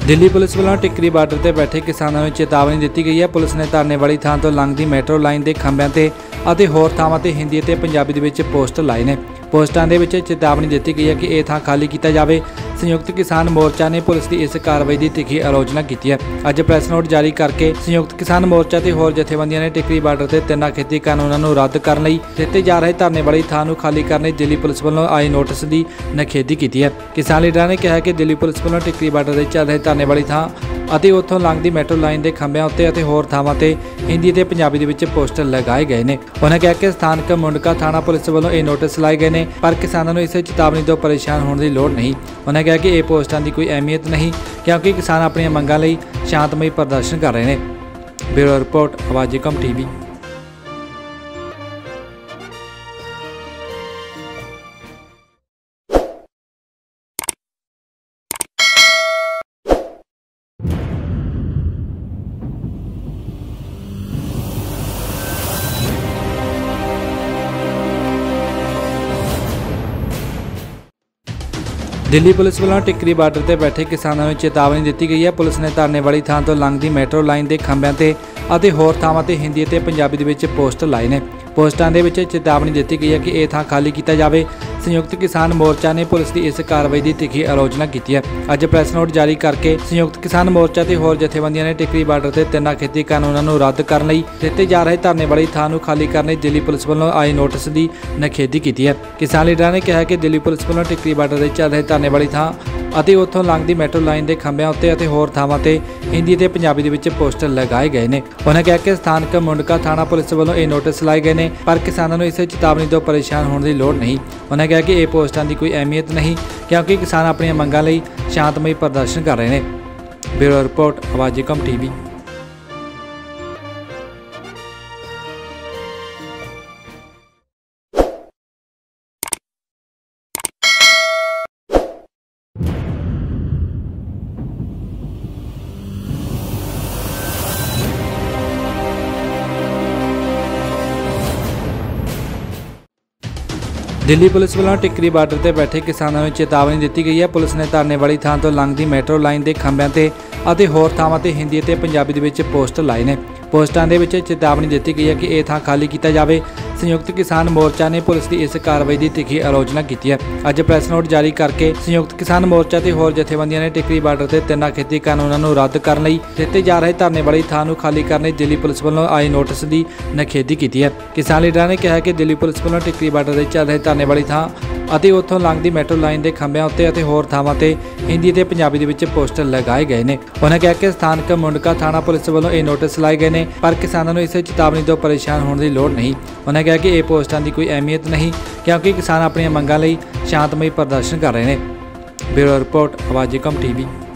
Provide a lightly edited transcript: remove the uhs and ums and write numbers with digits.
Delhi police वालों Tikri border से बैठे किसानों को चेतावनी दी गई है। पुलिस ने धरने वाली थां तो लंघदी मैट्रो लाइन के खंभों से होर थावां ते हिंदी ते पंजाबी दे विच पोस्टर लाए ने। पोस्टां दे विच चेतावनी दी गई है कि यह थां खाली किया जाए। संयुक्त किसान मोर्चा ने पुलिस की इस कार्रवाई की तिखी आलोचना की है। अज प्रैस नोट जारी करके संयुक्त किसान मोर्चा ते होर जथेबंदियों ने टिकरी बार्डर से 3 खेती कानूनों को रद्द करने दिते जा रहे धरने वाली थां नूं खाली करने दिल्ली पुलिस वालों आए नोटिस की निखेधी की है। किसान लीडर ने कहा कि दिल्ली पुलिस वालों टिकरी बार्डर से चल रहे धरने वाली थां ਅਤੇ ਉੱਥੋਂ ਲੰਘਦੀ ਮੈਟਰੋ ਲਾइन के ਖੰਭਿਆਂ ਉੱਤੇ ਅਤੇ ਹੋਰ ਥਾਵਾਂ ਤੇ ਹਿੰਦੀ ਤੇ ਪੰਜਾਬੀ ਦੇ ਵਿੱਚ ਪੋਸਟਰ ਲਗਾਏ ਗਏ ਨੇ। ਉਹਨਾਂ ਕਿਹਾ ਕਿ ਸਥਾਨਕ ਮੁੰਡਕਾ ਥਾਣਾ ਪੁਲਿਸ ਵੱਲੋਂ ਇਹ ਨੋਟਿਸ ਲਾਏ ਗਏ ਨੇ, ਪਰ ਕਿਸਾਨਾਂ ਨੂੰ ਇਸ ਚੇਤਾਵਨੀ ਤੋਂ ਪਰੇਸ਼ਾਨ ਹੋਣ ਦੀ ਲੋੜ ਨਹੀਂ। ਉਹਨਾਂ ਕਿਹਾ ਕਿ ਇਹ ਪੋਸਟਾਂ ਦੀ ਕੋਈ ਅਹਿਮੀਅਤ ਨਹੀਂ, ਕਿਉਂਕਿ ਕਿਸਾਨ ਆਪਣੀਆਂ ਮੰਗਾਂ ਲਈ ਸ਼ਾਂਤਮਈ ਪ੍ਰਦਰਸ਼ਨ ਕਰ ਰਹੇ ਨੇ। Bureau report, Awaze Qaum TV. Delhi police वालों टिकरी बार्डर से बैठे किसानों को चेतावनी दी गई है। पुलिस ने धरने वाली थां तो लंघदी मैट्रो लाइन के खंभों से होर थावां ते हिंदी ते पंजाबी दे विच पोस्टर लाए ने। पोस्टां दे विच चेतावनी दी गई है कि यह थां खाली किया जाए। संयुक्त किसान मोर्चा ने पुलिस की इस कार्रवाई की तिखी आलोचना की है। अज प्रैस नोट जारी करके संयुक्त किसान मोर्चा ते होर जथेबंदियों ने टिकरी बार्डर से 3 खेती कानूनों को रद्द करने दिते जा रहे धरने वाली थां नूं खाली करने दिल्ली पुलिस वालों आए नोटिस की निखेधी की है। किसान लीडर ने कहा कि दिल्ली पुलिस वालों टिकरी बार्डर से चल रहे धरने वाली थां ਅਤੇ ਉੱਥੋਂ ਲੰਘਦੀ ਮੈਟਰੋ ਲਾइन ਦੇ ਖੰਭਿਆਂ ਉੱਤੇ ਅਤੇ ਹੋਰ ਥਾਵਾਂ ਤੇ ਹਿੰਦੀ ਤੇ ਪੰਜਾਬੀ ਦੇ ਵਿੱਚ ਪੋਸਟਰ ਲਗਾਏ ਗਏ ਨੇ। ਉਹਨਾਂ ਕਿਹਾ ਕਿ ਸਥਾਨਕ ਮੁੰਡਕਾ ਥਾਣਾ ਪੁਲਿਸ ਵੱਲੋਂ ਇਹ ਨੋਟਿਸ ਲਾਏ ਗਏ ਨੇ, ਪਰ ਕਿਸਾਨਾਂ ਨੂੰ ਇਸ ਚੇਤਾਵਨੀ ਤੋਂ ਪਰੇਸ਼ਾਨ ਹੋਣ ਦੀ ਲੋੜ ਨਹੀਂ। ਉਹਨਾਂ ਕਿਹਾ ਕਿ ਇਹ ਪੋਸਟਾਂ ਦੀ ਕੋਈ ਅਹਿਮੀਅਤ ਨਹੀਂ, ਕਿਉਂਕਿ ਕਿਸਾਨ ਆਪਣੀਆਂ ਮੰਗਾਂ ਲਈ ਸ਼ਾਂਤਮਈ ਪ੍ਰਦਰਸ਼ਨ ਕਰ ਰਹੇ ਨੇ। Bureau report, Awaze Qaum TV. Delhi police वालों टिकरी बार्डर से बैठे किसानों को चेतावनी दी गई है। पुलिस ने धरने वाली थां तो लंघदी मैट्रो लाइन के खंभों से होर थावां ते हिंदी ते पंजाबी दे विच पोस्टर लाए ने। पोस्टां दे विच चेतावनी दी गई है कि यह थां खाली किया जाए। संयुक्त किसान मोर्चा ने पुलिस की इस कार्रवाई की तिखी आलोचना की है। अज प्रैस नोट जारी करके संयुक्त किसान मोर्चा ते होर जथेबंदियों ने टिकरी बार्डर से 3 खेती कानूनों को रद्द करने दिते जा रहे धरने वाली थां नूं खाली करने दिल्ली पुलिस वालों आए नोटिस की निखेधी की है। किसान लीडर ने कहा कि दिल्ली पुलिस वालों टिकरी बार्डर से चल रहे धरने वाली थां ਅਤੇ ਉੱਥੋਂ ਲੰਘਦੀ ਮੈਟਰੋ ਲਾइन ਦੇ ਖੰਭਿਆਂ ਉੱਤੇ ਅਤੇ ਹੋਰ ਥਾਵਾਂ ਤੇ ਹਿੰਦੀ ਤੇ ਪੰਜਾਬੀ ਦੇ ਵਿੱਚ ਪੋਸਟਰ ਲਗਾਏ ਗਏ ਨੇ। ਉਹਨਾਂ ਕਿਹਾ ਕਿ ਸਥਾਨਕ ਮੁੰਡਕਾ ਥਾਣਾ ਪੁਲਿਸ ਵੱਲੋਂ ਇਹ ਨੋਟਿਸ ਲਾਏ ਗਏ ਨੇ, ਪਰ ਕਿਸਾਨਾਂ ਨੂੰ ਇਸ ਚੇਤਾਵਨੀ ਤੋਂ ਪਰੇਸ਼ਾਨ ਹੋਣ ਦੀ ਲੋੜ ਨਹੀਂ। ਉਹਨਾਂ ਕਿਹਾ ਕਿ ਇਹ ਪੋਸਟਾਂ ਦੀ ਕੋਈ ਅਹਿਮੀਅਤ ਨਹੀਂ, ਕਿਉਂਕਿ ਕਿਸਾਨ ਆਪਣੀਆਂ ਮੰਗਾਂ ਲਈ ਸ਼ਾਂਤਮਈ ਪ੍ਰਦਰਸ਼ਨ ਕਰ ਰਹੇ ਨੇ। Bureau report, Awaze Qaum TV.